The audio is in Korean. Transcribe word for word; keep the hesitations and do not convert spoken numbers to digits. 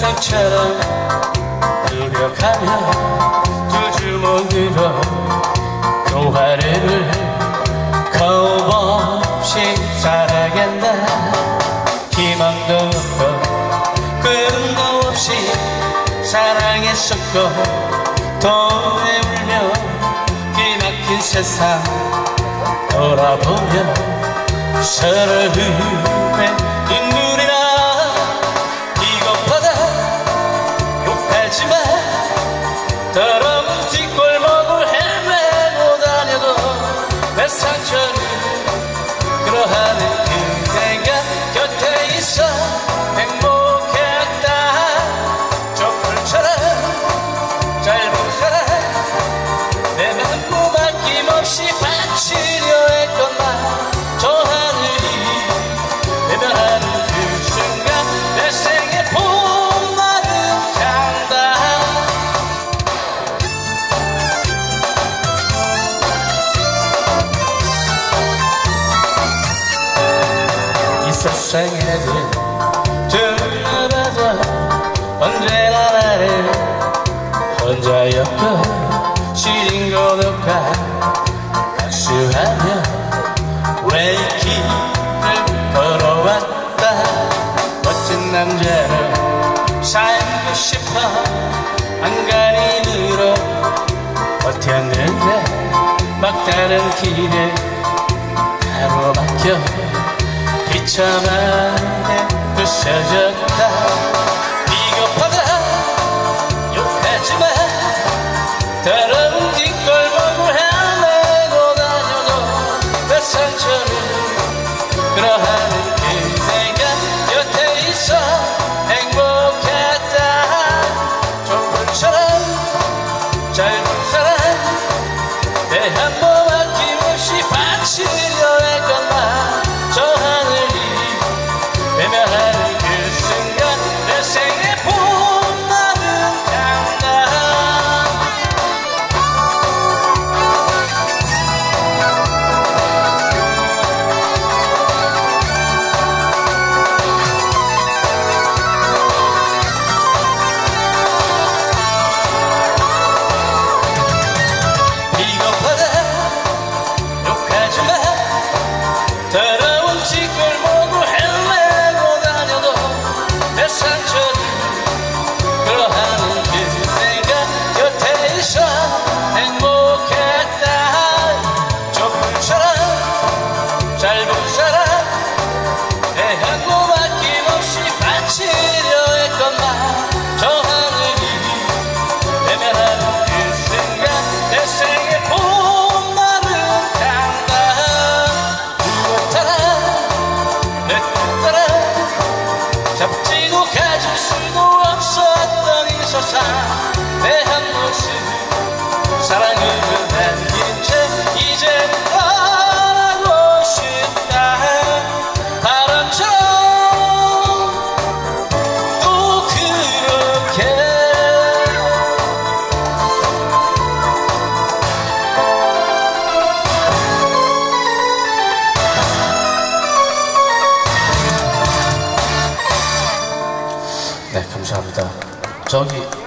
평생처럼 노력하며 두 주먹으로 동화를 겁 없이 살아간다. 희망도 없고 꿈도 없이 사랑했었고 돈에 울며 기막힌 세상 돌아보며 서러움에 눈물이 나. 이것보다 욕하지마. 더러운 뒷골목을 헤매고 다녀도 내 상처를 그러하는 그대가 곁에 있어 행복했다. 촛불처럼 짧은 사랑 내 마음 아낌없이 바치려 했건만 저 하늘이 외면하는 그 순간 내 생의 봄날은 간다. 이 세상에는 둘러봐도 언제나 나를 혼자였고 시린 고독과 수하며 왜 길을 걸어왔다. 멋진 남자로 살고 싶어 안간힘으로 버텼는데 막다른 길에 가로막혀 비참하게 부서졌다. 비겁하다 욕하지마. 더러운 뒷골목을 헤매고 다녀도 내 상처를 그러하는 그대가 곁에 있어 행복했다. 촛불처럼 짧은 사랑 내 한 번 아낌없이 바치려 했건만 저 하늘이 외면하는 그 순간 내 생의 봄날은 간다. 비겁하다 욕하지마. 더러운 뒷골목을 헤매고 다녀도 내 상처를 그러하는 그대가 곁에 있어 행복했다. 촛불처럼 짧은 사랑 내 한 몸 아낌없이 바치려 했건만 저 하늘이 외면하는 그 순간 내 생의 봄날은 간다. 내 뜻 따라 잡지도 가질 수도 없었던 이 세상 내 한 모습 사랑으로 남긴 채 이제 떠나고 싶다. 바람처럼 또 그렇게 네, 감사합니다. 저기